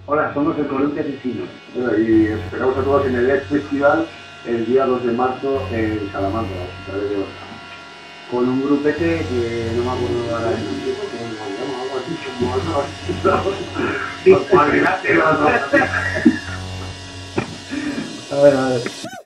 Hola, somos el Columpio Asesino. Bueno, y os esperamos a todos en el Edge Festival el día 2 de marzo en Salamanca, a través de Oscar. Con un grupete que no me acuerdo ahora del nombre. Los cuadriláteros, ¿no? A ver.